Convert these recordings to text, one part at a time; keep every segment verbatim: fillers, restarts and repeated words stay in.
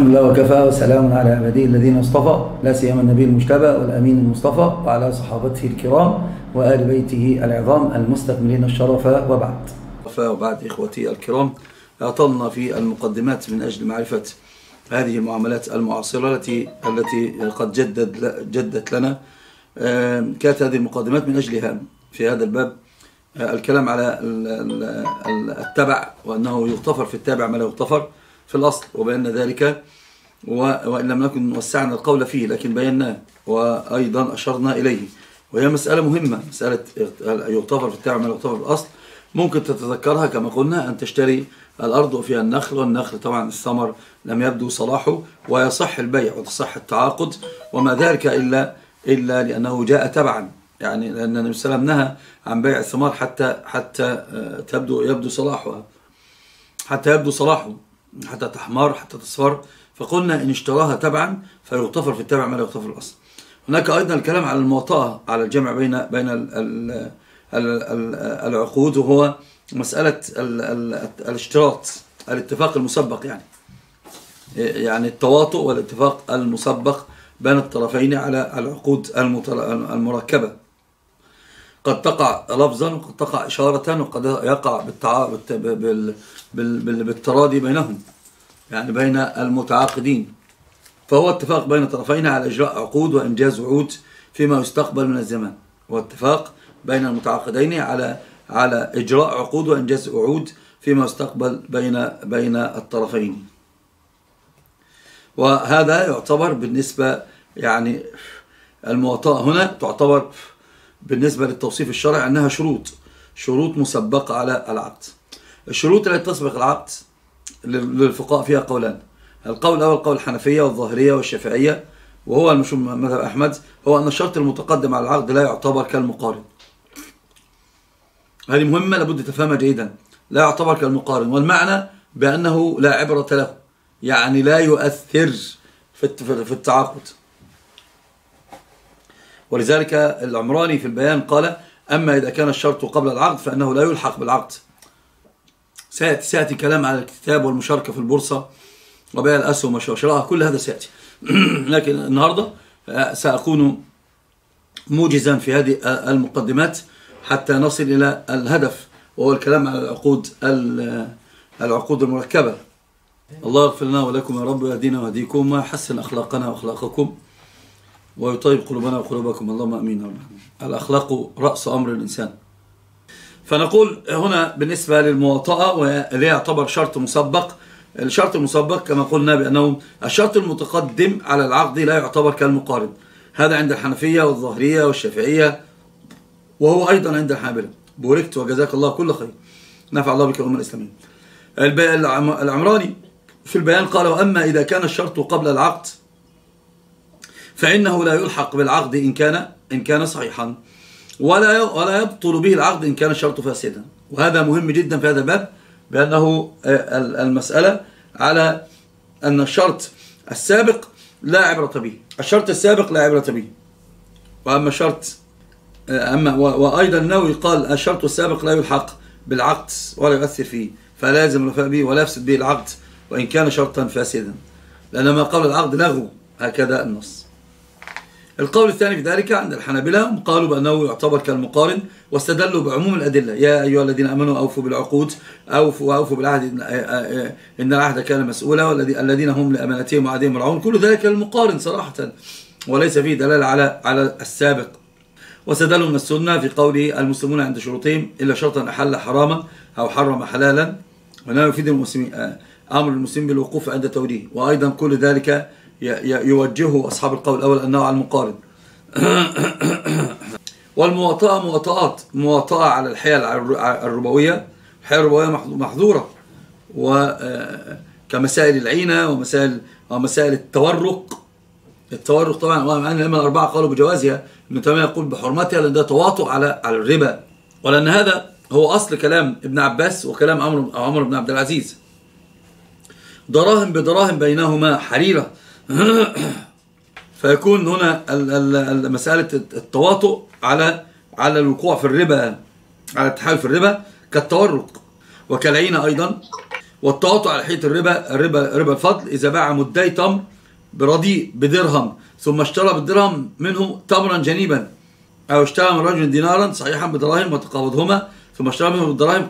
الحمد لله وكفى وسلام على عباده الذين اصطفى، لا سيما النبي المجتبى والأمين المصطفى وعلى صحابته الكرام وآل بيته العظام المستكملين الشرف، وبعد. وبعد إخوتي الكرام، أطلنا في المقدمات من أجل معرفة هذه المعاملات المعاصرة التي التي قد جدد جدت لنا. كانت هذه المقدمات من أجلها في هذا الباب الكلام على التبع، وأنه يغتفر في التابع ما لا يغتفر في الأصل، وبينا ذلك وإن لم نكن وسعنا القول فيه لكن بيناه وأيضا أشرنا إليه، وهي مسألة مهمة، مسألة يغتفر في التابع ما لا يغتفر في الأصل. ممكن تتذكرها كما قلنا أن تشتري الأرض وفيها النخل، والنخل طبعا الثمر لم يبدو صلاحه ويصح البيع وتصح التعاقد وما ذلك إلا إلا لأنه جاء تبعا، يعني لأن النبي صلى الله عليه وسلم نهى عن بيع الثمار حتى حتى تبدو يبدو صلاحها حتى يبدو صلاحه حتى تحمر حتى تصفر، فقلنا إن اشتراها تبعا فيغتفر في التبع ما لا يغتفر في الأصل. هناك أيضا الكلام على المواطأة، على الجمع بين بين ال ال ال العقود، وهو مسألة ال ال الاشتراط، الاتفاق المسبق، يعني يعني التواطؤ والاتفاق المسبق بين الطرفين على العقود المركبة، قد تقع لفظا وقد تقع إشارة وقد يقع بالتراضي بينهم، يعني بين المتعاقدين. فهو اتفاق بين الطرفين على إجراء عقود وإنجاز وعود فيما يستقبل من الزمان، واتفاق بين المتعاقدين على على إجراء عقود وإنجاز وعود فيما يستقبل بين بين الطرفين. وهذا يعتبر بالنسبة، يعني المواطأة هنا تعتبر بالنسبة للتوصيف الشرعي أنها شروط شروط مسبقة على العقد. الشروط التي تسبق العقد للفقهاء فيها قولان. القول الأول قول الحنفية والظاهرية والشافعية، وهو المشهور مذهب أحمد، هو أن الشرط المتقدم على العقد لا يعتبر كالمقارن. هذه مهمة لابد تفهمها جيدا، لا يعتبر كالمقارن، والمعنى بأنه لا عبرة له، يعني لا يؤثر في التعاقد. ولذلك العمراني في البيان قال: أما إذا كان الشرط قبل العقد فإنه لا يلحق بالعقد. سيأتي, سيأتي كلام على الكتاب والمشاركة في البورصة وبيع الأسهم وشرائها، كل هذا سيأتي. لكن النهاردة سأكون موجزا في هذه المقدمات حتى نصل إلى الهدف، وهو الكلام على العقود العقود المركبة. الله يغفر لنا ولكم يا رب، ويهدينا ويهديكم، ويحسن أخلاقنا وأخلاقكم، ويطيب قلوبنا وقلوبكم، اللهم أمين. الأخلاق رأس أمر الإنسان. فنقول هنا بالنسبة للمواطأة، واللي يعتبر شرط مسبق. الشرط المسبق كما قلنا بأنه الشرط المتقدم على العقد لا يعتبر كالمقارن. هذا عند الحنفية والظاهرية والشافعية، وهو أيضا عند الحنابلة. بوركت وجزاك الله كل خير، نفع الله بك الأمة الإسلامية. العمراني في البيان قال: وأما إذا كان الشرط قبل العقد فإنه لا يلحق بالعقد إن كان إن كان صحيحا، ولا ولا يبطل به العقد إن كان الشرط فاسدا. وهذا مهم جدا في هذا الباب، بأنه المسألة على أن الشرط السابق لا عبرة به، الشرط السابق لا عبرة به. وأما الشرط أما وأيضا النووي قال: الشرط السابق لا يلحق بالعقد ولا يؤثر فيه، فلازم الوفاء به ولا يفسد به العقد وإن كان شرطا فاسدا، لأن ما قبل العقد لغو، هكذا النص. القول الثاني في ذلك عند الحنابلة، قالوا بأنه يعتبر كالمقارن، واستدلوا بعموم الأدلة: يا أيها الذين آمنوا أوفوا بالعقود، أوفوا وأوفوا بالعهد إن العهد كان مسؤولا، والذين هم لأمانتهم وعهدهم راعون. كل ذلك المقارن صراحة، وليس فيه دلالة على على السابق. واستدلوا من السنة في قوله: المسلمون عند شروطهم إلا شرطا أحل حراما أو حرم حلالا، ولا يفيد المسلمين أمر المسلمين بالوقوف عند توجيه. وأيضا كل ذلك يوجهه أصحاب القول الأول أنه على المقارن. والمواطأة مواطأات مواطأة على الحيل الربوية، الحيل الربوية محظورة، وكمسائل العينة ومسائل ومسائل التورق. التورق طبعا أن الأربعة قالوا بجوازها، ابن تيمية يقول بحرمتها، لأن ده تواطؤ على على الربا، ولأن هذا هو أصل كلام ابن عباس وكلام عمر عمر بن عبد العزيز: دراهم بدراهم بينهما حريرة. فيكون هنا مسألة التواطؤ على على الوقوع في الربا، على التحايل في الربا كالتورق وكالعينة أيضا. والتواطؤ على حيث الربا الربا ربا الفضل إذا باع مدي تمر برديء بدرهم ثم اشترى بالدرهم منه تمرا جنيبا، أو اشترى من رجل دينارا صحيحا بدراهم وتقابضهما ثم اشترى منه بالدراهم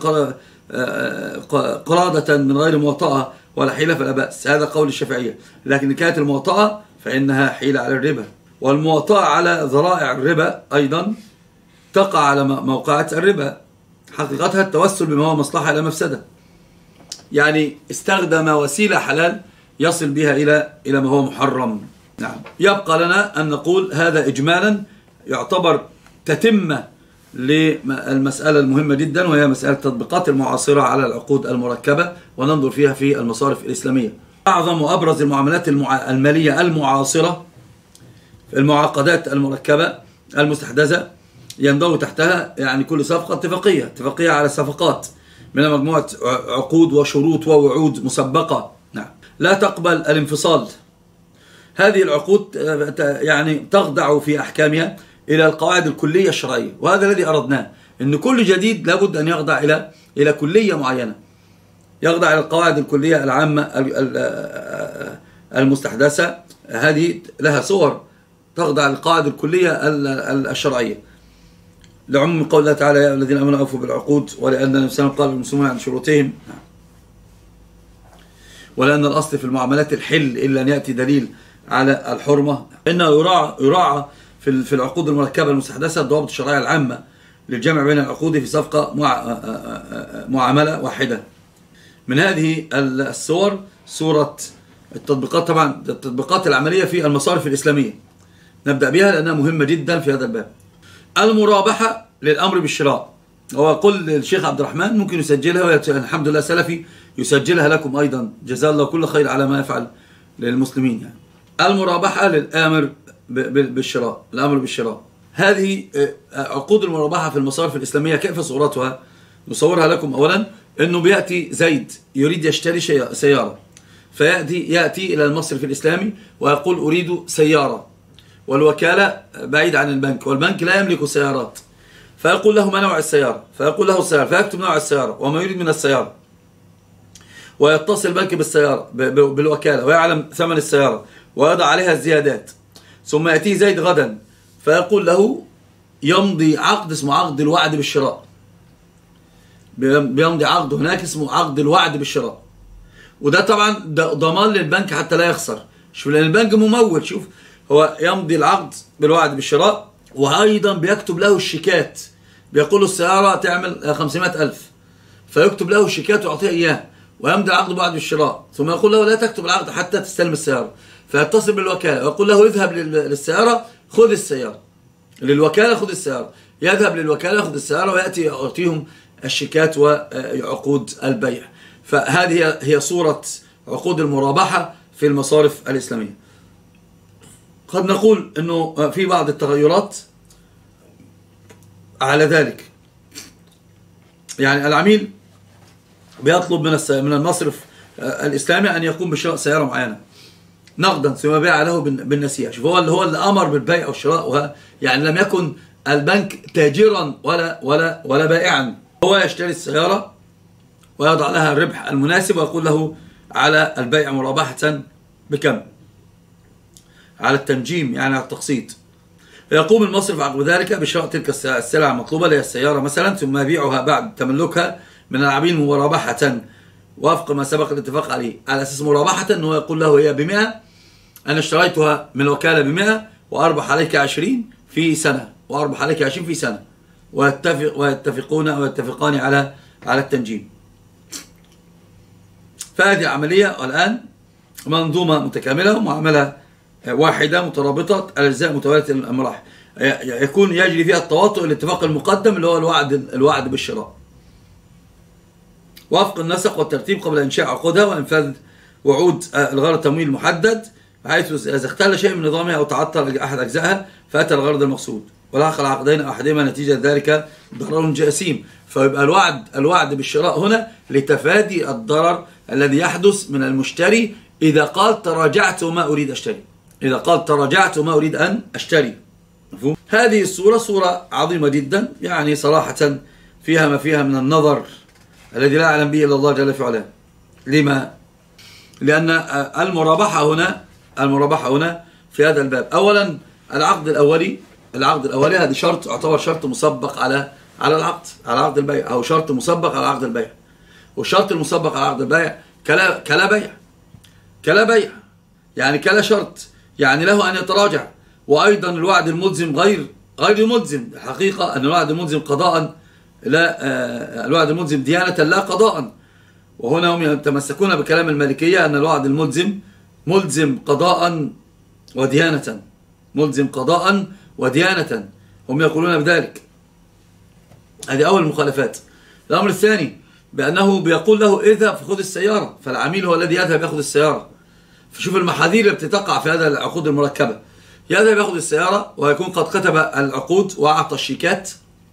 قرادة من غير مواطأة ولا حيلة فلا بأس. هذا قول الشافعية. لكن إن كانت المواطأة فإنها حيلة على الربا، والمواطأة على ذرائع الربا أيضا تقع على موقعة الربا، حقيقتها التوسل بما هو مصلحة إلى مفسدة، يعني استخدم وسيلة حلال يصل بها إلى إلى ما هو محرم. نعم. يبقى لنا أن نقول هذا إجمالا يعتبر تتمة للمسألة المهمة جدا، وهي مسألة التطبيقات المعاصرة على العقود المركبة، وننظر فيها في المصارف الإسلامية. أعظم وأبرز المعاملات المالية المعاصرة المعاقدات المركبة المستحدثة، ينضوي تحتها يعني كل صفقة اتفاقية اتفاقية على صفقات من مجموعة عقود وشروط ووعود مسبقة. نعم. لا تقبل الانفصال. هذه العقود يعني تخضع في أحكامها إلى القواعد الكلية الشرعية، وهذا الذي أردناه، أن كل جديد لابد أن يخضع إلى إلى كلية معينة، يخضع إلى القواعد الكلية العامة المستحدثة. هذه لها صور تخضع للقواعد الكلية الشرعية، لعموم قول الله تعالى: يا الذين آمنوا أوفوا بالعقود، ولأن الإنسان قال المسلمون عن شروطهم، ولأن الأصل في المعاملات الحل إلا أن يأتي دليل على الحرمة. إنه يراعى يراعى في في العقود المركبة المستحدثة الضوابط الشرعية العامة للجمع بين العقود في صفقة معاملة واحدة. من هذه الصور صورة التطبيقات، طبعا التطبيقات العملية في المصارف الإسلامية نبدأ بها لأنها مهمة جدا في هذا الباب. المرابحة للأمر بالشراء، هو قل الشيخ عبد الرحمن ممكن يسجلها، والحمد لله سلفي يسجلها لكم أيضا، جزاه الله كل خير على ما يفعل للمسلمين. يعني المرابحة للآمر بالشراء، الأمر بالشراء. هذه عقود المرابحة في المصارف الإسلامية كيف صورتها؟ نصورها لكم. أولا أنه بيأتي زيد يريد يشتري سيارة، فيأتي يأتي إلى المصرف الإسلامي ويقول أريد سيارة، والوكالة بعيد عن البنك، والبنك لا يملك سيارات، فيقول له ما نوع السيارة، فيقول له السيارة، فيكتب نوع السيارة وما يريد من السيارة، ويتصل البنك بالسيارة بالوكالة ويعلم ثمن السيارة ويضع عليها الزيادات. ثم يأتي زيد غدا فيقول له يمضي عقد اسمه عقد الوعد بالشراء، بيمضي عقد هناك اسمه عقد الوعد بالشراء، وده طبعا ضمان للبنك حتى لا يخسر. شوف، لأن البنك ممول. شوف، هو يمضي العقد بالوعد بالشراء، وأيضا بيكتب له الشيكات، بيقول له السيارة تعمل خمسمائة ألف، فيكتب له الشيكات ويعطيه إياه، ويمضي العقد بالوعد بالشراء، ثم يقول له لا تكتب العقد حتى تستلم السيارة، فيتصل بالوكالة ويقول له اذهب للسيارة خذ السيارة، للوكالة خذ السيارة، يذهب للوكالة يأخذ السيارة ويأتي يعطيهم الشيكات وعقود البيع. فهذه هي صورة عقود المرابحة في المصارف الإسلامية. قد نقول أنه في بعض التغيرات على ذلك، يعني العميل بيطلب من من المصرف الإسلامي أن يقوم بشراء سيارة معينة نقدا ثم بيع له بالنسيئة. شوف، هو اللي هو اللي أمر بالبيع والشراء، يعني لم يكن البنك تاجرا ولا ولا ولا بائعا، هو يشتري السيارة ويضع لها الربح المناسب ويقول له على البيع مرابحة بكم، على التنجيم يعني على التقسيط. فيقوم المصرف عقب ذلك بشراء تلك السلعة المطلوبة اللي هي السيارة مثلا، ثم يبيعها بعد تملكها من العميل مرابحة وفق ما سبق الاتفاق عليه، على أساس مرابحة أنه يقول له هي بمئة، أنا اشتريتها من الوكالة بمئة وأربح عليك عشرين في سنة، وأربح عليك عشرين في سنة، ويتفق ويتفقون ويتفقان على على التنجيم. فهذه عملية الآن منظومة متكاملة ومعاملة واحدة مترابطة، الأجزاء متوالية المراحل، يكون يجري فيها التواطؤ الاتفاق المقدم اللي هو الوعد الوعد بالشراء وفق النسق والترتيب قبل إنشاء عقودها وإنفاذ وعود الغرض التمويل المحدد، بحيث إذا اختل شيء من نظامها أو تعطل أحد أجزائها فأتى الغرض المقصود، ولحق العقدين أو أحدهما نتيجة ذلك ضرر جسيم. فيبقى الوعد الوعد بالشراء هنا لتفادي الضرر الذي يحدث من المشتري إذا قال تراجعت وما أريد أشتري، إذا قال تراجعت وما أريد أن أشتري. مفهوم؟ هذه الصورة صورة عظيمة جدا، يعني صراحة فيها ما فيها من النظر الذي لا يعلم به إلا الله جل في علاه. لما؟ لأن المرابحة هنا المرابحة هنا في هذا الباب، أولا العقد الأولي العقد الأولي هذا شرط يعتبر شرط مسبق على على العقد على عقد البيع، أو شرط مسبق على عقد البيع. والشرط المسبق على عقد البيع كلا كلا بيع كلا بيع يعني كلا شرط، يعني له أن يتراجع. وأيضا الوعد الملزم غير غير ملزم. الحقيقة أن الوعد الملزم قضاء لا الوعد الملزم ديانة لا قضاء. وهنا هم يتمسكون بكلام المالكية أن الوعد الملزم ملزم قضاء وديانة، ملزم قضاء وديانة، هم يقولون بذلك. هذه أول المخالفات. الأمر الثاني بأنه بيقول له اذهب فخذ السيارة، فالعميل هو الذي يذهب يأخذ السيارة. فشوف المحاذير اللي بتتقع في هذا العقود المركبة. يذهب يأخذ السيارة ويكون قد كتب العقود وأعطى الشيكات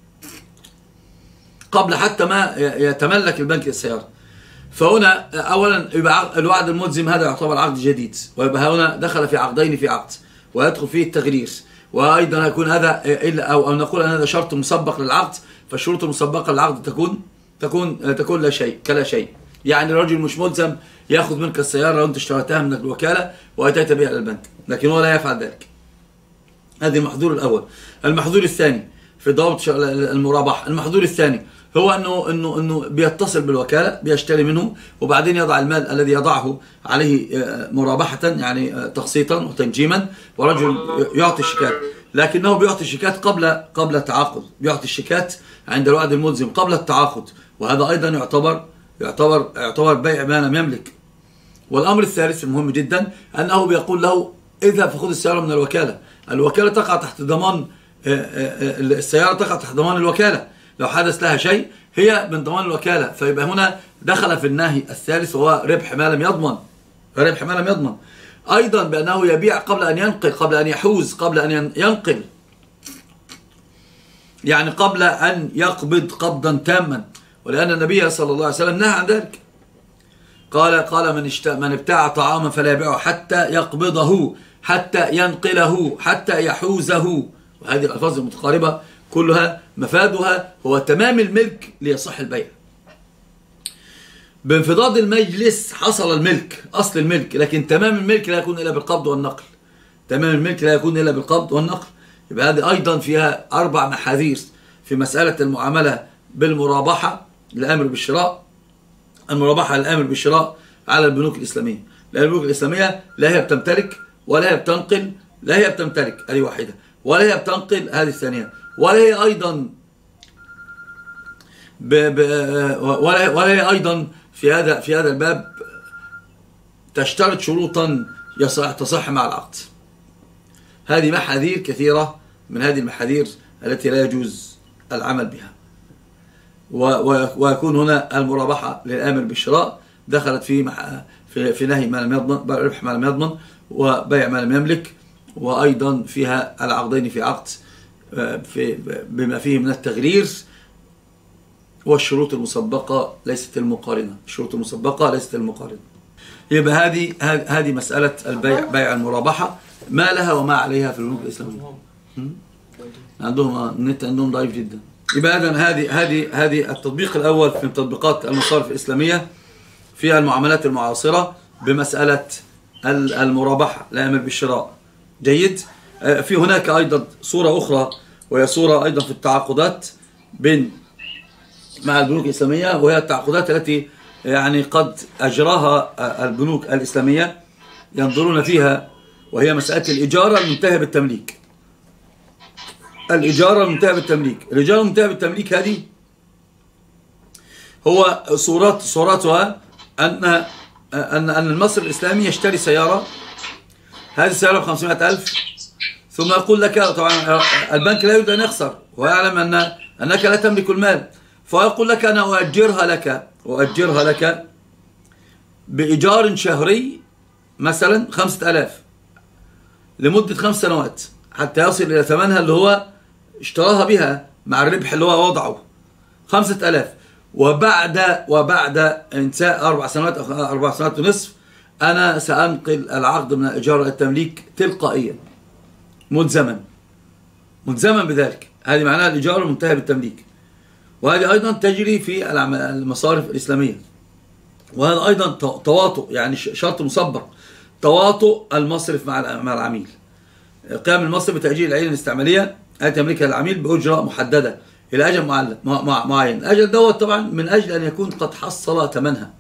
قبل حتى ما يتملك البنك السيارة. فهنا أولا يبقى الوعد الملزم هذا يعتبر عقد جديد، ويبقى هنا دخل في عقدين في عقد، ويدخل فيه التغرير. وأيضا يكون هذا إلا أو, أو نقول أن هذا شرط مسبق للعقد، فالشروط المسبقة للعقد تكون تكون تكون لا شيء كلا شيء. يعني الرجل مش ملزم يأخذ منك السيارة لو أنت اشتريتها من الوكالة وأتيت بها إلى البنك، لكن هو لا يفعل ذلك. هذه المحظور الأول. المحظور الثاني في ضابط المرابحة، المحظور الثاني هو أنه أنه أنه بيتصل بالوكالة بيشتري منه، وبعدين يضع المال الذي يضعه عليه مرابحة يعني تقسيطا وتنجيما، ورجل يعطي الشيكات، لكنه بيعطي الشيكات قبل قبل التعاقد، بيعطي الشيكات عند الوعد الملزم قبل التعاقد، وهذا أيضا يعتبر يعتبر يعتبر بيع ما لم يملك. والأمر الثالث المهم جدا أنه بيقول له اذهب فخذ السيارة من الوكالة. الوكالة تقع تحت ضمان السيارة، تقع تحت ضمان الوكالة، لو حدث لها شيء هي من ضمان الوكالة. فيبقى هنا دخل في النهي الثالث وهو ربح ما لم يضمن، ربح ما لم يضمن. أيضا بأنه يبيع قبل أن ينقل، قبل أن يحوز، قبل أن ينقل، يعني قبل أن يقبض قبضا تاما. ولأن النبي صلى الله عليه وسلم نهى عن ذلك، قال قال من اشت... من ابتاع طعاما فلا يبيعه حتى يقبضه، حتى ينقله، حتى يحوزه. وهذه الألفاظ المتقاربة كلها مفادها هو تمام الملك ليصح البيع. بانفضاض المجلس حصل الملك، أصل الملك، لكن تمام الملك لا يكون إلا بالقبض والنقل. تمام الملك لا يكون إلا بالقبض والنقل. يبقى هذه أيضا فيها أربع محاذير في مسألة المعاملة بالمرابحة الآمر بالشراء. المرابحة الآمر بالشراء على البنوك الإسلامية، لأن البنوك الإسلامية لا هي بتمتلك ولا هي بتنقل، لا هي بتمتلك هذه واحدة، ولا هي بتنقل هذه الثانية، ولا هي أيضا ب ب ولا ولا هي أيضا في هذا في هذا الباب تشترط شروطا يصح تصح مع العقد. هذه محاذير كثيرة من هذه المحاذير التي لا يجوز العمل بها. ويكون هنا المرابحة للآمر بالشراء دخلت في في في نهي ما لم يضمن، ربح ما لم يضمن، وبيع ما لم يملك، وأيضا فيها العقدين في عقد في بما فيه من التغرير. والشروط المسبقة ليست المقارنة، الشروط المسبقة ليست المقارنة. يبقى هذه هذه مسألة البيع، بيع المرابحة، ما لها وما عليها في البنوك الإسلامية. عندهم النت عندهم ضعيف جدا. يبقى إذن هذه هذه هذه التطبيق الأول في تطبيقات المصارف الإسلامية في المعاملات المعاصرة بمسألة المرابحة الآمر بالشراء. جيد. في هناك أيضا صورة أخرى، وهي صورة أيضا في التعاقدات بين مع البنوك الإسلامية، وهي التعاقدات التي يعني قد أجراها البنوك الإسلامية ينظرون فيها، وهي مسألة الإجارة المنتهية بالتمليك. الإجارة المنتهية بالتمليك، الإجارة المنتهية بالتمليك هذه هو صورات صوراتها أن أن أن المصرف الإسلامي يشتري سيارة، هذه السيارة بخمسمائة ألف، ثم يقول لك طبعا البنك لا يريد أن يخسر ويعلم أن أنك لا تملك المال، فيقول لك أنا أؤجرها لك أؤجرها لك بإيجار شهري مثلا خمسة آلاف لمدة خمس سنوات حتى يصل إلى ثمنها اللي هو اشتراها بها مع الربح اللي هو وضعه خمسة آلاف. وبعد وبعد انتهاء أربع سنوات أو أربع سنوات ونصف أنا سأنقل العقد من الإيجار إلى التمليك تلقائيا، ملزما ملزما بذلك. هذه معناها الإيجار المنتهي بالتمليك. وهذه أيضا تجري في المصارف الإسلامية. وهذا أيضا تواطؤ، يعني شرط مسبق، تواطؤ المصرف مع مع العميل. قيام المصرف بتأجيل العين الاستعمالية التي يملكها العميل بأجرة محددة إلى أجل معين. الأجل دوت طبعا من أجل أن يكون قد حصل ثمنها،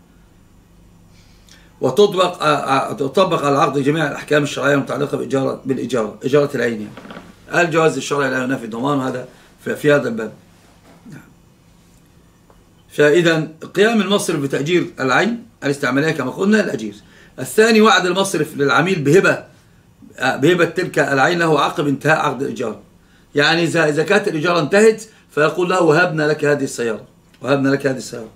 وتطبق تطبق على العقد جميع الأحكام الشرعية المتعلقة بإجارة بالإجارة إجارة العين. يعني الجواز الشرعي لا ينافي الضمان، هذا في, في هذا الباب. فإذا قيام المصرف بتأجير العين الاستعمالية كما قلنا الأجير. الثاني وعد المصرف للعميل بهبة بهبة تلك العين له عقب انتهاء عقد الإجارة. يعني إذا إذا كانت الإجارة انتهت فيقول له وهبنا لك هذه السيارة، وهبنا لك هذه السيارة،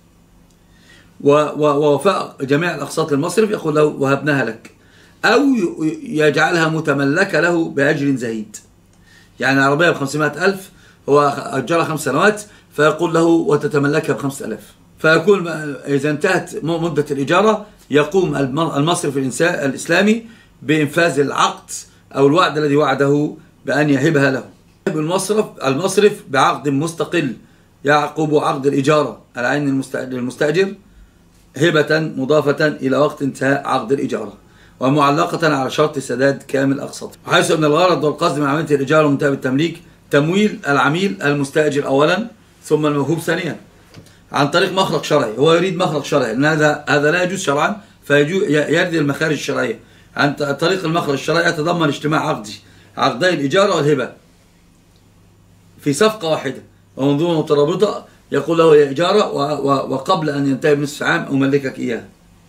ووفاء جميع الأقساط للمصرف يقول له وهبناها لك، أو يجعلها متملكة له بأجر زهيد. يعني العربية بخمسمائة ألف، هو أجرها خمس سنوات فيقول له وتتملكها بخمسة ألاف. فيكون إذا انتهت مدة الإجارة يقوم المصرف الإسلامي بإنفاذ العقد أو الوعد الذي وعده بأن يهبها له. المصرف المصرف بعقد مستقل يعقب عقد الإجارة العين للمستأجر هبة مضافة إلى وقت انتهاء عقد الإجارة، ومعلقة على شرط سداد كامل أقساطه، حيث أن الغرض والقصد من عملية الإجارة ومنتهى بالتمليك تمويل العميل المستأجر أولا ثم الموهوب ثانيا عن طريق مخرج شرعي. هو يريد مخرج شرعي، لأن هذا هذا لا يجوز شرعا، فيرد المخارج الشرعية. عن طريق المخرج الشرعي يتضمن اجتماع عقدي عقدي الإجارة والهبة في صفقة واحدة ومنظومة مترابطة، يقول له هي إجارة وقبل أن ينتهي بنصف عام أملكك إياها.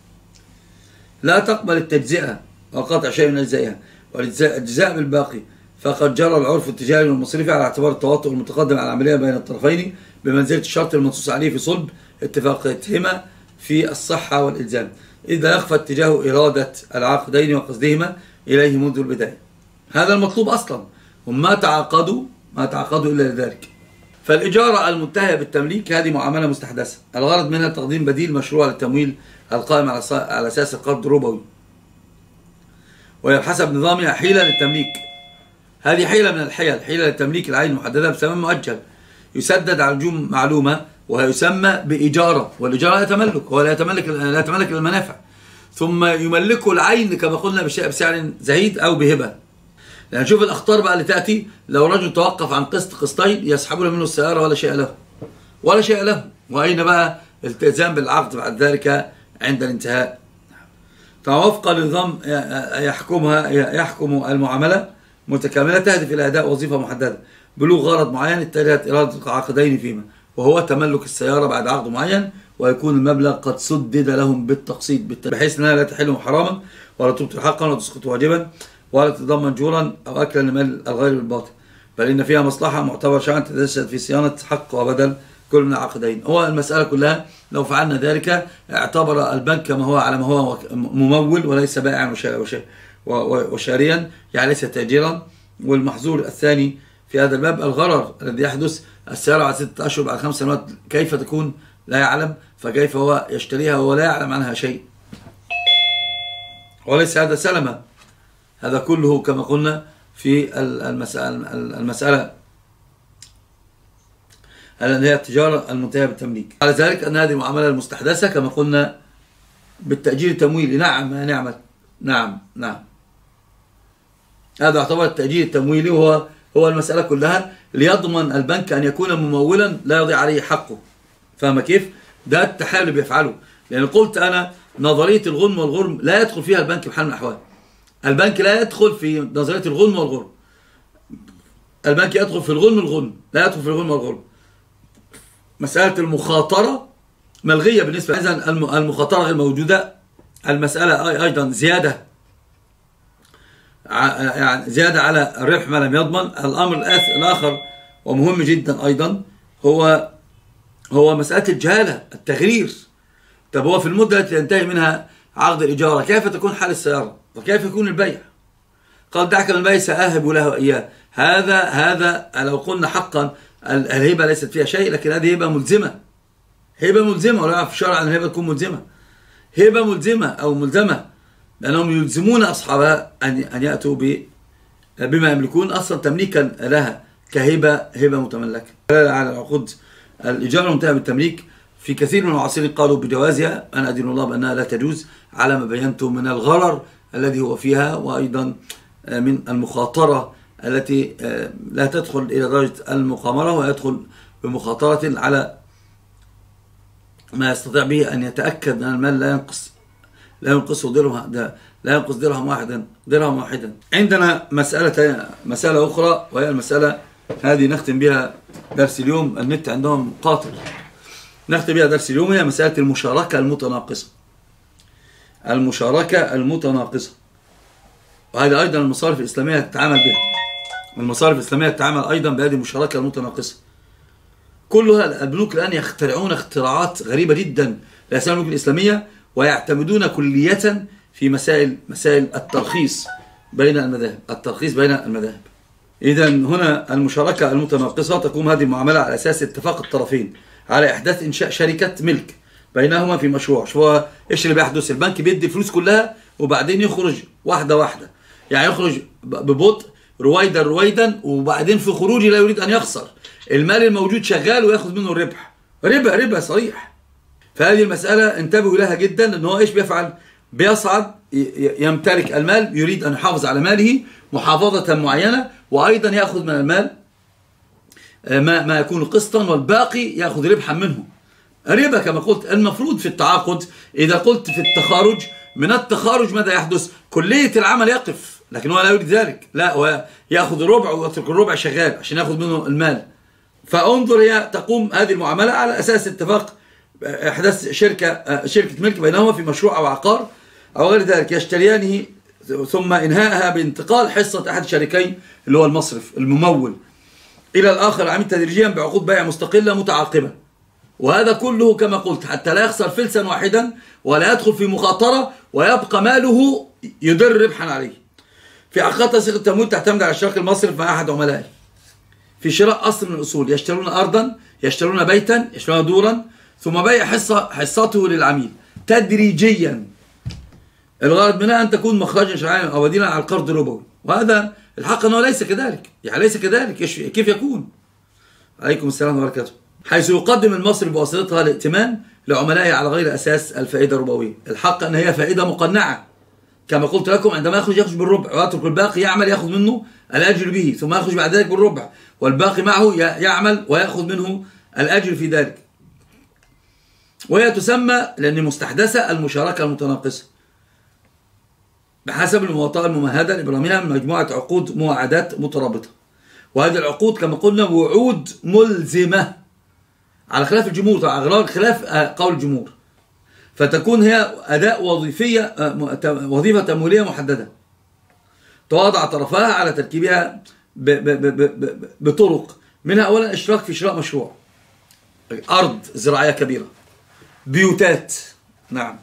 لا تقبل التجزئة وقطع شيء من أجزائها والإجزاء بالباقي، فقد جرى العرف التجاري والمصرفي على اعتبار التواطؤ المتقدم على العملية بين الطرفين بمنزلة الشرط المنصوص عليه في صلب اتفاقيتهما في الصحة والإلزام، إذا يخفى اتجاه إرادة العقدين وقصدهما إليه منذ البداية. هذا المطلوب أصلا، هم ما تعاقدوا ما تعاقدوا إلا لذلك. فالإجارة المنتهية بالتمليك هذه معاملة مستحدثة، الغرض منها تقديم بديل مشروع للتمويل القائم على أساس القرض الربوي، وهي بحسب نظامها حيلة للتمليك. هذه حيلة من الحيل، حيلة للتمليك العين المحددة بثمن مؤجل يسدد على نجوم معلومة، وهي يسمى بإجارة. والإجارة لا تملك، هو لا يتملك لا يتملك المنافع، ثم يملكه العين كما قلنا بسعر زهيد أو بهبة. يعني شوف الأخطار بقى اللي تأتي، لو رجل توقف عن قسط قسطين يسحبون منه السيارة ولا شيء له ولا شيء له وأين بقى الالتزام بالعقد بعد ذلك عند الانتهاء؟ فوفق لنظام يحكمها يحكم المعاملة متكاملة تهدف إلى أداء وظيفة محددة بلوغ غرض معين اتجهت إرادة العاقدين فيما، وهو تملك السيارة بعد عقد معين، ويكون المبلغ قد سدد لهم بالتقسيط بحيث أنها لا تحل حراما ولا تبطل حقا ولا تسقط واجبا ولا تتضمن جورا أو أكلا لمال الغير بالباطل، بل إن فيها مصلحة معتبر شرعا تتجسد في صيانة حق وبدل كل من العقدين. هو المسألة كلها لو فعلنا ذلك اعتبر البنك كما هو على ما هو ممول وليس بائعا وشاريا، يعني ليس تاجرا. والمحظور الثاني في هذا الباب الغرر الذي يحدث، السيارة بعد ستة أشهر بعد خمس سنوات كيف تكون لا يعلم، فكيف هو يشتريها وهو لا يعلم عنها شيء، وليس هذا سلمة. هذا كله كما قلنا في المسألة المسألة التي هي التجارة المنتهية بالتمليك. على ذلك أن هذه المعاملة المستحدثة كما قلنا بالتأجير التمويلي. نعم يا نعمة، نعم نعم هذا يعتبر التأجير التمويلي، وهو هو المسألة كلها ليضمن البنك أن يكون ممولا لا يضيع عليه حقه. فاهم كيف؟ ده التحايل اللي بيفعله، لأن قلت أنا نظرية الغنم والغرم لا يدخل فيها البنك بحال من الأحوال. البنك لا يدخل في نظرية الغنم والغرم، البنك يدخل في الغنم والغنم، لا يدخل في الغنم والغرم. مسألة المخاطرة ملغية بالنسبة إذن المخاطرة غير موجودة. المسألة أيضا زيادة يعني زيادة على الربح ما لم يضمن. الأمر الآخر ومهم جدا أيضا هو هو مسألة الجهالة، التغرير. طب هو في المدة التي ينتهي منها عقد الإجارة كيف تكون حال السيارة وكيف يكون البيع؟ قال دعك من البيع سأهب له إياه. هذا هذا لو قلنا حقا الهبة ليست فيها شيء، لكن هذه هبة ملزمة، هبة ملزمة، ولا يعرف في الشرع أن الهبة تكون ملزمة، هبة ملزمة أو ملزمة، لأنهم يلزمون أصحابها أن أن يأتوا بما يملكون أصلا تمليكا لها كهبة، هبة متملكة على العقود الإجارة المنتهية بالتمليك. في كثير من المعاصرين قالوا بجوازها. أنا أدين الله بأنها لا تجوز على ما بينته من الغرر الذي هو فيها، وأيضا من المخاطرة التي لا تدخل إلى درجة المقامرة، ويدخل بمخاطرة على ما يستطيع به أن يتأكد أن المال لا ينقص لا ينقصه درهم لا ينقص درهم واحدا درهم واحدا. عندنا مسألة مسألة أخرى، وهي المسألة هذه نختم بها درس اليوم. النت عندهم قاطر. نختم بها درس اليوم، هي مسألة المشاركة المتناقصة. المشاركة المتناقصة، وهذه أيضا المصارف الإسلامية تتعامل بها. المصارف الإسلامية تتعامل أيضا بهذه المشاركة المتناقصة. كلها البنوك الآن يخترعون اختراعات غريبة جدا لأسباب البنوك الإسلامية، ويعتمدون كلية في مسائل مسائل الترخيص بين المذاهب الترخيص بين المذاهب. إذا هنا المشاركة المتناقصة تقوم هذه المعاملة على أساس اتفاق الطرفين على إحداث إنشاء شركة ملك بينهما في مشروع. شو هو إيش اللي بيحدث؟ البنك بيدي الفلوس كلها وبعدين يخرج واحدة واحدة، يعني يخرج ببطء رويدا رويدا، وبعدين في خروجه لا يريد أن يخسر. المال الموجود شغال ويأخذ منه الربح، ربا ربا صريح. فهذه المسألة انتبهوا لها جدا، لأنه هو إيش بيفعل؟ بيصعد يمتلك المال، يريد أن يحافظ على ماله محافظة معينة، وأيضا يأخذ من المال ما, ما يكون قسطا، والباقي يأخذ ربحا منه. ربا كما قلت. المفروض في التعاقد إذا قلت في التخارج، من التخارج ماذا يحدث؟ كلية العمل يقف، لكن هو لا يريد ذلك، لا، هو يأخذ الربع ويترك الربع شغال عشان يأخذ منه المال. فانظر، هي تقوم هذه المعاملة على أساس اتفاق إحداث شركة شركة ملك بينهما في مشروع أو عقار أو غير ذلك، يشتريانه ثم إنهائها بانتقال حصة أحد الشريكين اللي هو المصرف الممول إلى الآخر، عمل تدريجيا بعقود بيع مستقلة متعاقبة. وهذا كله كما قلت حتى لا يخسر فلسا واحدا ولا يدخل في مخاطرة ويبقى ماله يدر ربحا عليه. في عقد صيغة التمويل تعتمد على اشتراك المصرف مع أحد عملائه في شراء أصل من الأصول، يشترون أرضا، يشترون بيتا، يشترون دورا، ثم بيع حصة حصته للعميل تدريجيا. الغرض منها أن تكون مخرجا شرعيا أو بديلا على القرض الربوي. وهذا الحق أنه ليس كذلك، يعني ليس كذلك. كيف يكون؟ عليكم السلام ورحمة الله وبركاته. حيث يقدم المصرف بواسطتها الائتمان لعملائه على غير أساس الفائدة الربوية. الحق أن هي فائدة مقنعة كما قلت لكم. عندما يخرج يخرج بالربع ويترك الباقي يعمل يأخذ منه الأجر به، ثم يخرج بعد ذلك بالربع والباقي معه يعمل ويأخذ منه الأجر في ذلك. وهي تسمى لأن مستحدثة المشاركة المتناقصة بحسب المواطنة الممهدة لإبرامها من مجموعة عقود مواعدات مترابطة. وهذه العقود كما قلنا وعود ملزمة على خلاف الجمهور، على خلاف قول الجمهور، فتكون هي أداء وظيفية وظيفة تمويلية محددة تواضع طرفها على تركيبها ب ب ب ب بطرق منها أولا اشتراك في شراء مشروع، أرض زراعية كبيرة، بيوتات. نعم،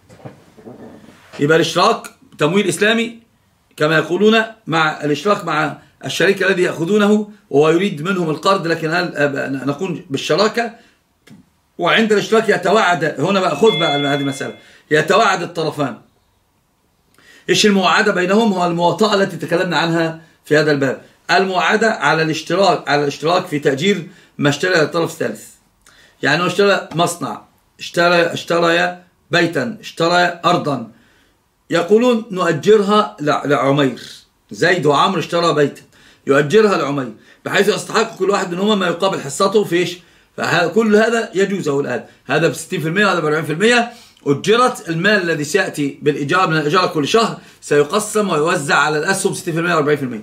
يبقى الاشتراك تمويل إسلامي كما يقولون، مع الاشتراك مع الشريك الذي يأخذونه وهو يريد منهم القرض، لكن نقول بالشراكة. وعند الاشتراك يتوعد، هنا بقى خذ بقى هذه المسألة، يتوعد الطرفان. ايش المواعدة بينهم؟ هو المواطأة التي تكلمنا عنها في هذا الباب. المواعدة على الاشتراك على الاشتراك في تأجير ما اشترى الطرف الثالث. يعني هو اشترى مصنع، اشترى اشترى بيتا، اشترى أرضا، يقولون نؤجرها لعمير. زيد وعمر اشترى بيتا يؤجرها لعمير، بحيث يستحق كل واحد منهما ما يقابل حصته في ايش؟ فكل هذا يجوز. أو الآن هذا ب ستين بالمئة وهذا ب أربعين بالمئة. أجرت المال الذي سيأتي بالإيجار من الإيجار كل شهر سيقسم ويوزع على الأسهم ستين بالمئة وأربعين بالمئة.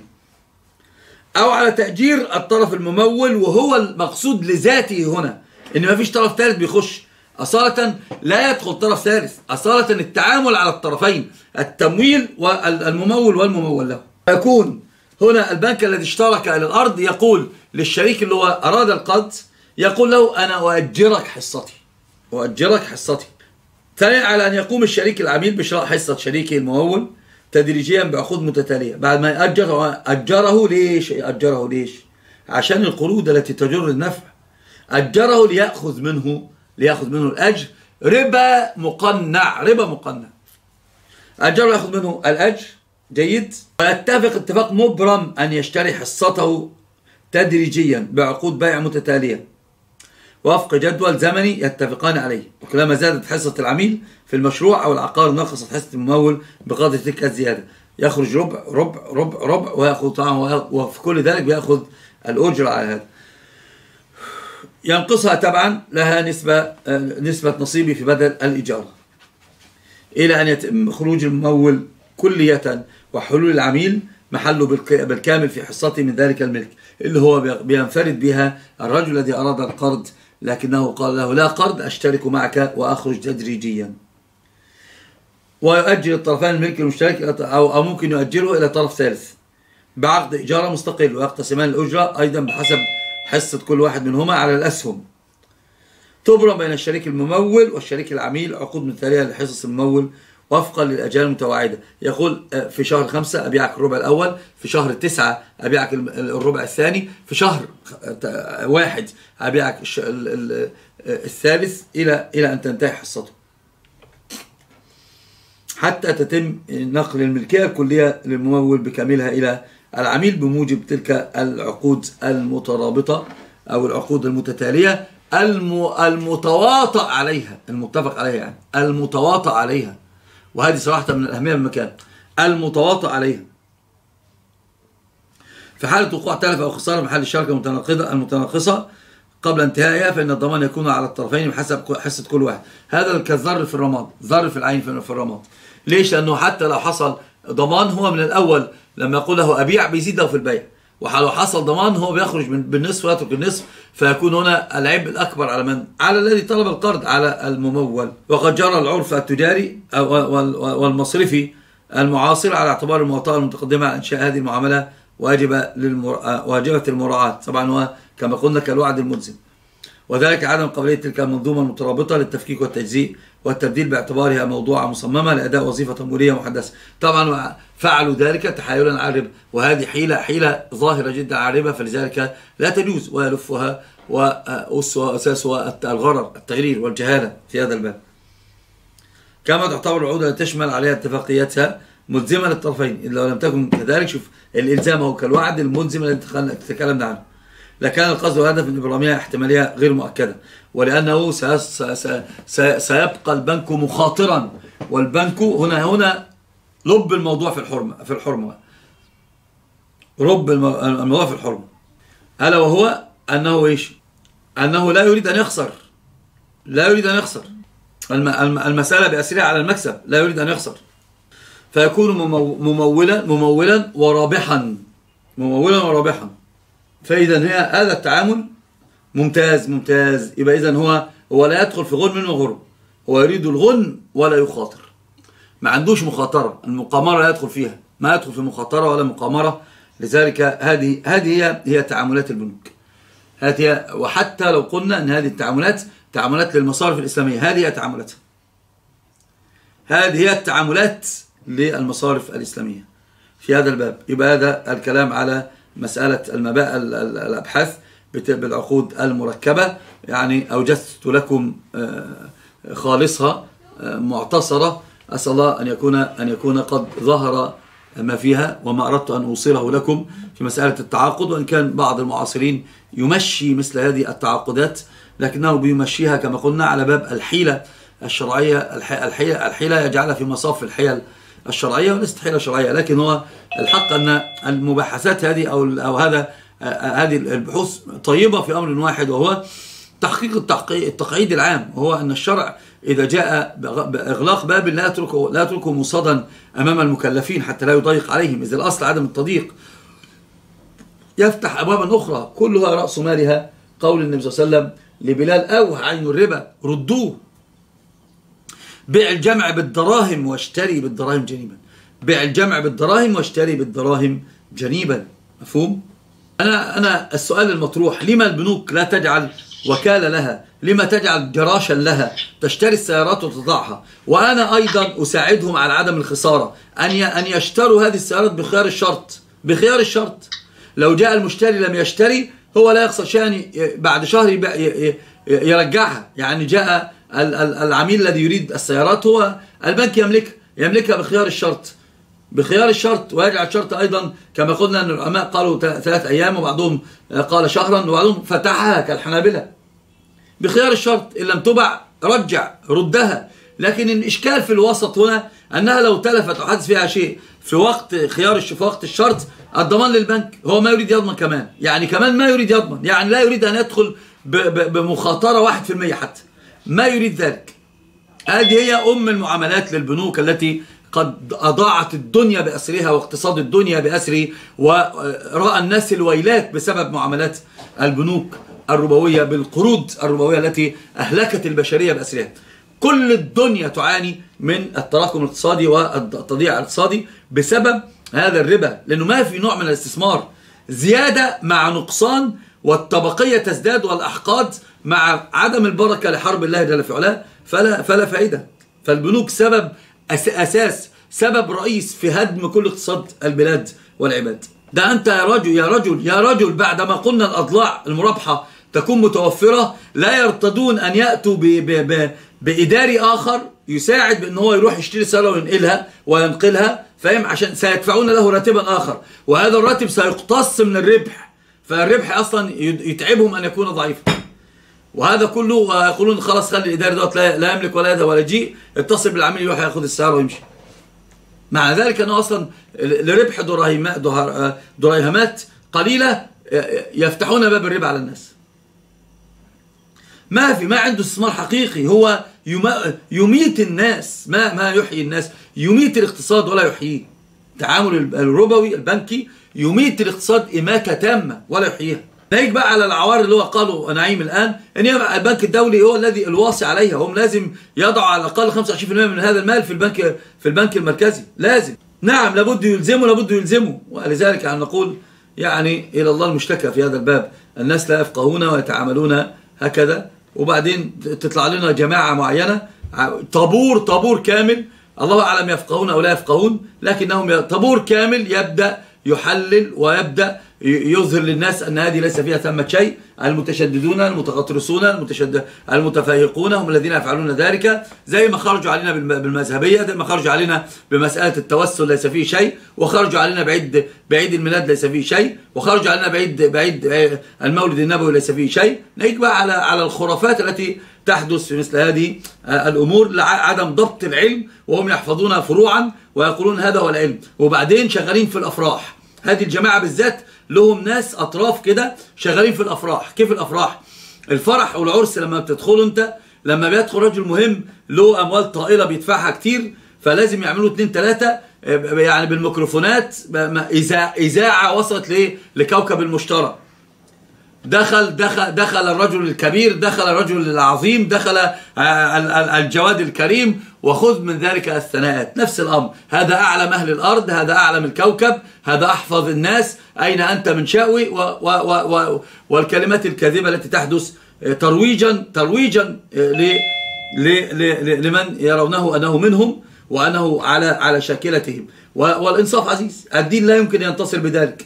أو على تأجير الطرف الممول، وهو المقصود لذاته هنا إن ما فيش طرف ثالث بيخش أصالة، لا يدخل طرف ثالث أصالة. التعامل على الطرفين، التمويل والممول والممول له. يكون هنا البنك الذي اشترك إلى الأرض يقول للشريك اللي هو أراد القرض، يقول له أنا أؤجرك حصتي أؤجرك حصتي. ثانيا على أن يقوم الشريك العميل بشراء حصة شريكه الممول تدريجيا بعقود متتالية. بعد ما يأجر أجره ليش؟ أجره ليش؟ عشان القروض التي تجر النفع. أجره ليأخذ منه ليأخذ منه الأجر، ربا مقنع ربا مقنع أجره يأخذ منه الأجر. جيد. ويتفق اتفاق مبرم أن يشتري حصته تدريجيا بعقود بيع متتالية. وفق جدول زمني يتفقان عليه، وكلما زادت حصة العميل في المشروع أو العقار نقصت حصة الممول بقدر تلك الزيادة، يخرج ربع ربع ربع ربع ويأخذ طبعا، وفي كل ذلك بيأخذ الأجر على هذا. ينقصها طبعا لها نسبة نسبة نصيبي في بدل الإيجار، إلى أن يتم خروج الممول كلية وحلول العميل محله بالكامل في حصته من ذلك الملك اللي هو بينفرد بها الرجل الذي أراد القرض، لكنه قال له لا قرض، أشترك معك وأخرج تدريجيا. ويؤجل الطرفان الملك المشترك أو ممكن يؤجله إلى طرف ثالث بعقد إجارة مستقل، ويقتسمان الأجرة أيضا بحسب حصة كل واحد منهما على الأسهم. تبرم بين الشريك الممول والشريك العميل عقود مثالية لحصص الممول وفقا للأجال المتواعدة. يقول في شهر خمسة أبيعك الربع الأول، في شهر تسعة أبيعك الربع الثاني، في شهر واحد أبيعك الثالث، إلى إلى أن تنتهي حصته حتى تتم نقل الملكية الكلية للممول بكاملها إلى العميل بموجب تلك العقود المترابطة أو العقود المتتالية المتواطئ عليها، المتفق عليها يعني المتواطئ عليها، وهذه صراحة من الأهمية بالمكان، المتواطئ عليها. في حالة وقوع تلف أو خسارة محل الشركة المتناقضة المتناقصة قبل انتهائها فإن الضمان يكون على الطرفين بحسب حصة كل واحد. هذا كالذر في الرماد، ذر في العين في الرماد. ليش؟ لأنه حتى لو حصل ضمان هو من الأول لما يقول له أبيع بيزيد له في البيع، ولو حصل ضمان هو بيخرج بالنصف ويترك النصف، فيكون هنا العبء الأكبر على من؟ على الذي طلب القرض، على الممول. وقد جرى العرف التجاري والمصرفي المعاصر على اعتبار المواطنة المتقدمة على إنشاء هذه المعاملة واجب للمر... واجبة المراعاة، طبعا هو كما قلنا كالوعد الملزم، وذلك عدم قابلية تلك المنظومة المترابطة للتفكيك والتجزيء والتبديل باعتبارها موضوعة مصممة لأداء وظيفة تمويلية محدثة. طبعا فعلوا ذلك تحايلا على الربا، وهذه حيلة حيلة ظاهرة جدا على الربا، فلذلك لا تجوز ويلفها وأساسها الغرر التغرير والجهالة في هذا الباب. كما تعتبر العقود التي تشمل عليها اتفاقياتها ملزمة للطرفين، إلا لو لم تكن كذلك. شوف الإلزام هو كالوعد الملزم الذي تكلمنا عنه، لكان القصد والهدف من إبرامها احتمالية غير مؤكدة، ولأنه سيبقى البنك مخاطرا، والبنك هنا هنا لب الموضوع في الحرمة في الحرمة رب الموضوع في الحرمة، ألا وهو أنه إيش؟ أنه لا يريد أن يخسر، لا يريد أن يخسر. المسألة بأسرها على المكسب، لا يريد أن يخسر، فيكون ممولا ممولا ورابحا ممولا ورابحا. فإذا هي هذا التعامل ممتاز ممتاز. يبقى إذن هو هو لا يدخل في غنم وغرم، هو يريد الغنم ولا يخاطر، ما عندوش مخاطرة. المقامرة لا يدخل فيها، ما يدخل في مخاطرة ولا مقامرة. لذلك هذه هذه هي هي تعاملات البنوك هذه. وحتى لو قلنا أن هذه التعاملات تعاملات للمصارف الإسلامية، هذه هي تعاملاتها، هذه هي التعاملات للمصارف الإسلامية في هذا الباب. يبقى هذا الكلام على مسألة المباء الأبحاث بالعقود المركبة، يعني أوجدت لكم خالصها معتصرة، أسأل الله أن يكون أن يكون قد ظهر ما فيها وما أردت أن أوصله لكم في مسألة التعاقد. وإن كان بعض المعاصرين يمشي مثل هذه التعاقدات، لكنه بيمشيها كما قلنا على باب الحيلة الشرعية، الحيلة, الحيلة يجعلها في مصاف الحيل الشرعية وليست حيلة شرعية. لكن هو الحق أن المباحثات هذه أو أو هذا هذه البحوث طيبة في أمر واحد، وهو تحقيق التقعيد العام، وهو أن الشرع إذا جاء بإغلاق باب لا يتركه لا يتركه مصادا أمام المكلفين حتى لا يضيق عليهم، إذا الأصل عدم التضييق، يفتح أبوابا أخرى كلها رأس مالها قول النبي صلى الله عليه وسلم لبلال: أوه عين الربا ردوه، بيع الجمع بالدراهم واشتري بالدراهم جنيبا، بيع الجمع بالدراهم واشتري بالدراهم جنيبا. مفهوم؟ أنا أنا السؤال المطروح: لما البنوك لا تجعل وكالة لها؟ لما تجعل جراشا لها تشتري السيارات وتضعها؟ وأنا أيضا أساعدهم على عدم الخسارة، أن أن يشتروا هذه السيارات بخيار الشرط، بخيار الشرط. لو جاء المشتري لم يشتري هو لا يخسر شيئا، بعد شهر يرجعها. يعني جاء العميل الذي يريد السيارات، هو البنك يملك يملكها بخيار الشرط، بخيار الشرط. ويجعل الشرط أيضا كما قلنا أن العلماء قالوا ثلاث أيام، وبعضهم قال شهرا، وبعضهم فتحها كالحنابلة. بخيار الشرط، إن لم تبع رجع ردها. لكن الإشكال في الوسط هنا أنها لو تلفت أو حدث فيها شيء في وقت خيار في وقت الشرط، الضمان للبنك، هو ما يريد يضمن كمان، يعني كمان ما يريد يضمن، يعني لا يريد أن يدخل بمخاطرة واحد في المية حتى، ما يريد ذلك. هذه هي أم المعاملات للبنوك التي قد أضاعت الدنيا بأسرها واقتصاد الدنيا بأسره، ورأى الناس الويلات بسبب معاملات البنوك الربوية بالقروض الربوية التي أهلكت البشرية بأسرها. كل الدنيا تعاني من التراكم الاقتصادي والتضييع الاقتصادي بسبب هذا الربا، لأنه ما في نوع من الاستثمار، زيادة مع نقصان، والطبقية تزداد والأحقاد مع عدم البركة لحرب الله جل في علاه، فلا, فلا فائدة. فالبنوك سبب أساس، سبب رئيس في هدم كل اقتصاد البلاد والعباد. ده أنت يا رجل يا رجل يا رجل بعدما قلنا الأضلاع المرابحة تكون متوفرة، لا يرتضون أن يأتوا ب ب ب بإداري آخر يساعد بأن هو يروح يشتري سيارة وينقلها وينقلها، فاهم؟ عشان سيدفعون له راتبا آخر، وهذا الراتب سيقتص من الربح، فالربح أصلا يتعبهم أن يكون ضعيفا. وهذا كله يقولون خلاص خلي الإداري دوت لا يملك ولا يذهب ولا يجيء، اتصل بالعميل يروح ياخذ السيارة ويمشي. مع ذلك أنه أصلا لربح دريهمات قليلة يفتحون باب الربا على الناس. ما في ما عنده استثمار حقيقي، هو يميت الناس، ما ما يحيي الناس، يميت الاقتصاد ولا يحييه. التعامل الربوي البنكي يميت الاقتصاد إماتة تامة ولا يحييها. نيجي بقى على العوار اللي هو قالوا نعيم الآن، ان البنك الدولي هو الذي الواصي عليها، هم لازم يضعوا على الأقل خمسة وعشرين بالمئة من هذا المال في البنك في البنك المركزي، لازم. نعم لابد يلزموا لابد يلزموا، ولذلك يعني نقول يعني إلى الله المشتكى في هذا الباب. الناس لا يفقهون ويتعاملون هكذا، وبعدين تطلع لنا جماعة معينة طابور طابور كامل، الله أعلم يفقهون أو لا يفقهون، لكنهم طابور كامل يبدأ يحلل ويبدأ يظهر للناس أن هذه ليس فيها ثمة شيء. المتشددون المتغطرسون المتشدد المتفاهقون هم الذين يفعلون ذلك، زي ما خرجوا علينا بالمذهبية، زي ما خرجوا علينا بمسألة التوسل ليس فيه شيء، وخرجوا علينا بعيد بعيد الميلاد ليس فيه شيء، وخرجوا علينا بعيد بعيد المولد النبوي ليس فيه شيء. نيجي بقى على على الخرافات التي تحدث في مثل هذه الأمور، عدم ضبط العلم، وهم يحفظون فروعا ويقولون هذا هو العلم، وبعدين شغالين في الأفراح. هذه الجماعة بالذات لهم ناس أطراف كده شغالين في الأفراح. كيف الأفراح؟ الفرح والعرس لما بتدخلوا أنت، لما بيدخل رجل مهم له أموال طائلة بيدفعها كتير، فلازم يعملوا اتنين تلاتة يعني بالميكروفونات إذاعة وصلت ليه لكوكب المشتري. دخل دخل دخل الرجل الكبير، دخل الرجل العظيم، دخل الجواد الكريم، وخذ من ذلك الثناءات. نفس الأمر، هذا أعلم أهل الأرض، هذا أعلم الكوكب، هذا أحفظ الناس، أين أنت من شاوي، و و و والكلمات الكاذبة التي تحدث ترويجا ترويجا ل لمن يرونه أنه منهم وأنه على على شاكلتهم. والإنصاف عزيز، الدين لا يمكن أن ينتصر بذلك،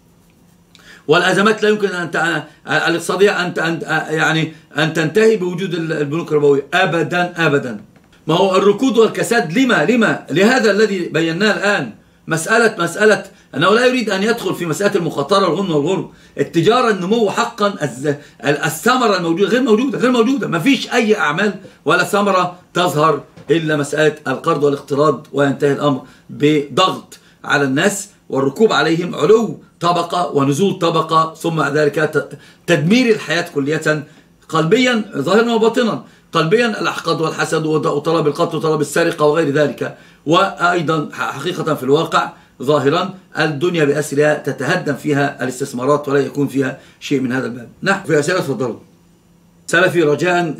والأزمات لا يمكن أن الاقتصادية أن يعني أن تنتهي بوجود البنوك الربوية أبدا أبدا. ما هو الركود والكساد لما لما لهذا الذي بيناه الآن، مسألة مسألة أنه لا يريد أن يدخل في مسألة المخاطرة والغنى والغرب. التجارة النمو حقا، الثمرة الموجودة غير موجودة غير موجودة ما فيش أي أعمال ولا ثمرة تظهر إلا مسألة القرض والاقتراض، وينتهي الأمر بضغط على الناس والركوب عليهم، علو طبقة ونزول طبقة، ثم ذلك تدمير الحياة كلية، قلبيا ظاهرا وباطنا. قلبيا الأحقاد والحسد وطلب القتل وطلب السرقة وغير ذلك، وأيضا حقيقة في الواقع ظاهرا الدنيا بأسرها تتهدم فيها الاستثمارات ولا يكون فيها شيء من هذا الباب. نعم في أسئلة تفضلوا. سلفي رجاء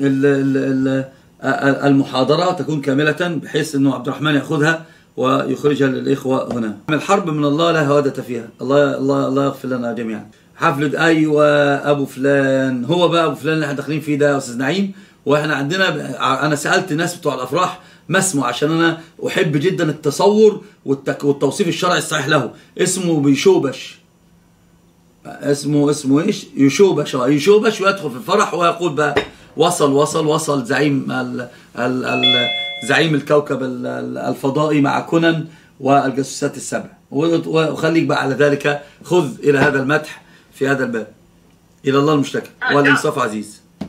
المحاضرة تكون كاملة بحيث أنه عبد الرحمن يأخذها ويخرجها للإخوة هنا. الحرب من الله لا هوادة فيها، الله الله الله يغفر لنا جميعا. حفلة أيوة أبو فلان، هو بقى أبو فلان اللي احنا داخلين فيه ده يا أستاذ نعيم. وإحنا عندنا، أنا سألت الناس بتوع الأفراح ما اسمه، عشان أنا أحب جدا التصور والتوصيف الشرعي الصحيح له. اسمه بيشوبش، اسمه اسمه إيش؟ يشوبش يشوبش ويدخل في الفرح ويقول بقى وصل وصل وصل زعيم ال ال ال زعيم الكوكب الفضائي مع كونان والجاسوسات السبع. وخليك بقى على ذلك، خذ إلى هذا المدح في هذا الباب. إلى الله المشتكى والإنصاف عزيز.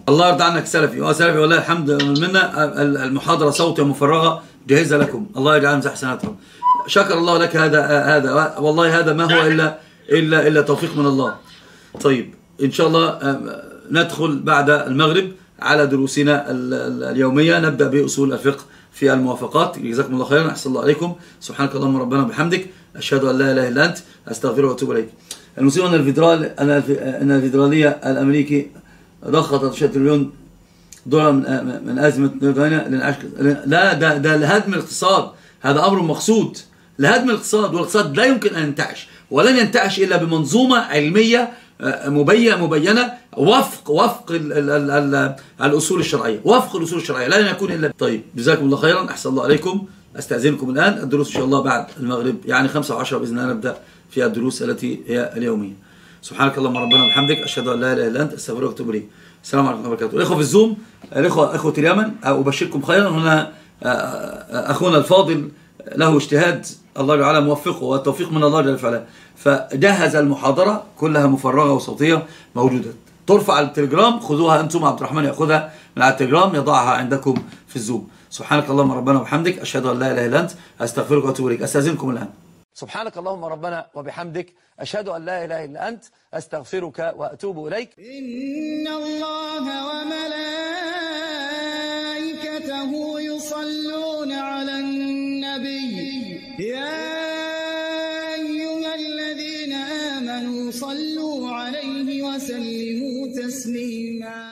الله يرضى عنك سلفي. اه سلفي والله الحمد منا. المحاضرة صوتية مفرغة جاهزة لكم، الله يجعل من حسناتهم. شكر الله لك. هذا هذا والله هذا ما هو إلا إلا إلا توفيق من الله. طيب إن شاء الله ندخل بعد المغرب على دروسنا اليومية. نبدأ بأصول الفقه في الموافقات. جزاكم الله خيرا، أحسن الله عليكم. سبحانك اللهم ربنا وبحمدك، أشهد أن لا إله إلا أنت، أستغفرك وأتوب إليك. المسلمون أن الفيدرال أن الفيدرالية الأمريكي ضخت عشرة تريليون دولار من أزمة لا ده ده لهدم الاقتصاد. هذا أمر مقصود لهدم الاقتصاد، والاقتصاد لا يمكن أن ينتعش ولن ينتعش إلا بمنظومة علمية مبينة مبينة وفق وفق ال ال ال ال الأصول الشرعية، وفق الأصول الشرعية لا يكون إلا. طيب جزاكم الله خيرا، أحسن الله عليكم. أستأذنكم الآن. الدروس إن شاء الله بعد المغرب يعني خمسة وعشرة بإذن الله نبدأ في الدروس التي هي اليومية. سبحانك اللهم ربنا وبحمدك، أشهد أن لا إله إلا أنت، أستغفرك وأتوب إليك. السلام عليكم ورحمة الله وبركاته. الإخوة في الزوم، الإخوة إخوة اليمن، أبشركم خيرا. هنا أخونا الفاضل له اجتهاد الله تعالى موفقه، والتوفيق من الله جل وعلا، فجهز المحاضرة كلها مفرغة وصوتية موجودة. ترفع على التليجرام، خذوها أنتم، عبد الرحمن يأخذها من على التليجرام يضعها عندكم في الزوم. سبحانك اللهم ربنا وبحمدك، أشهد أن لا إله إلا أنت، أستغفرك وأتوب إليك. أستأذنكم الآن. سبحانك اللهم ربنا وبحمدك، أشهد أن لا إله إلا أنت، أستغفرك وأتوب إليك. إن الله وملائكته يصلون على النبي، يا أيها الذين آمنوا صلوا عليه وسلموا تسليما.